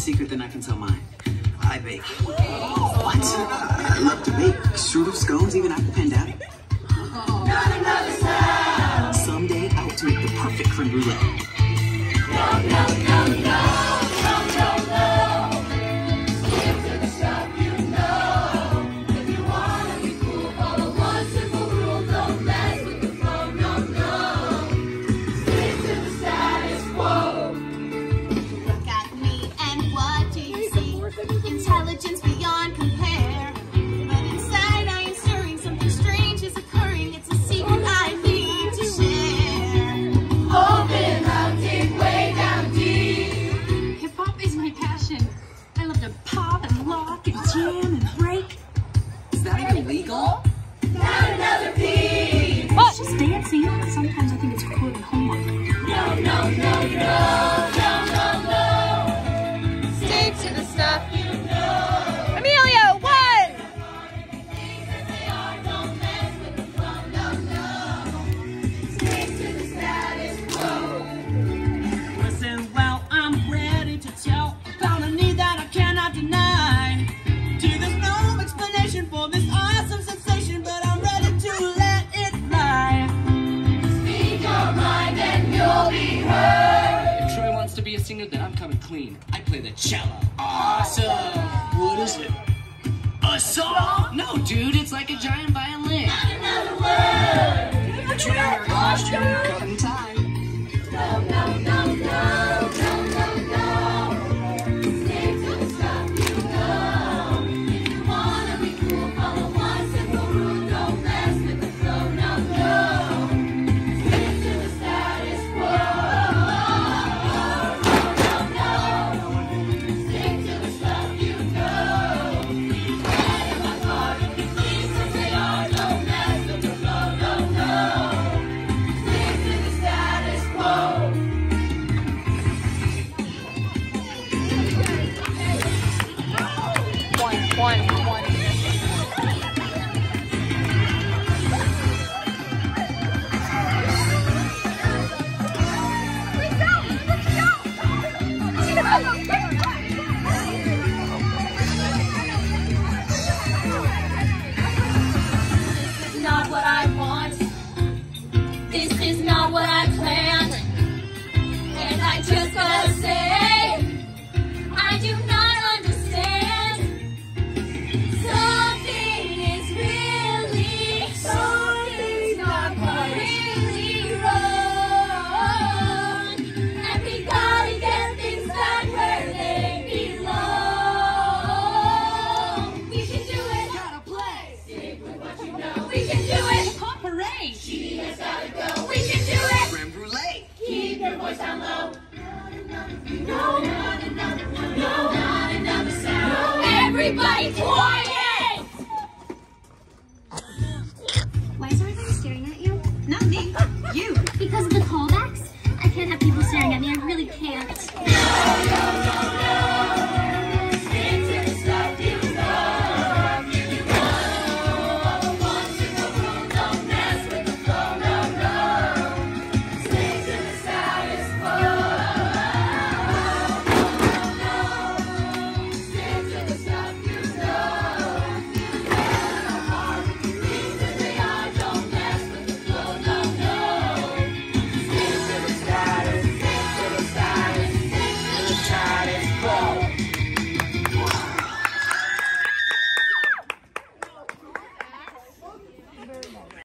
secret, then I can tell mine. I bake. What? I love to bake. Strudel, scones, even apple pandemic. Someday I hope to make the perfect creme brulee. Intelligence beyond compare. But inside I am stirring, something strange is occurring. It's a secret I need to share. Open up, dig way down deep. Hip-hop is my passion. I love to pop and lock and jam and break. Is that even legal? Not another beat. It's just dancing. Sometimes I think it's recording homework. No. Stick to the stuff you know. Amelia, one! Listen, well, I'm ready to tell about a need that I cannot deny. There's no explanation for this awesome sensation, but I'm ready to let it fly. Speak your mind and you'll be heard. If Troy wants to be a singer, then I'm coming clean. I play the cello. Awesome. What is it? A song? No, dude, it's like a giant violin. Not another word. Junior costume, cutting time. No. Stick to the stuff you know. If you wanna be cool, follow one simple rule. Don't mess with the flow, no. Stick to the status quo. No. Stick to the stuff you know. Head in my car, if you please, as they are. Don't mess with the flow, no. Stick to the status quo. One. Not what I want. This is not what I planned. And I just gotta say, I do not understand. Something's not quite really wrong. And we gotta get things back where they belong. We can do it. Gotta play. Stick with what you know. We can do it. Pop parade. She has gotta go. We can do it. Creme brulee. Keep your voice down low. No, not another sound. Everybody quiet! Why is everybody staring at you? Not me. You. Because of the callbacks? I can't have people staring at me. I really can't. No.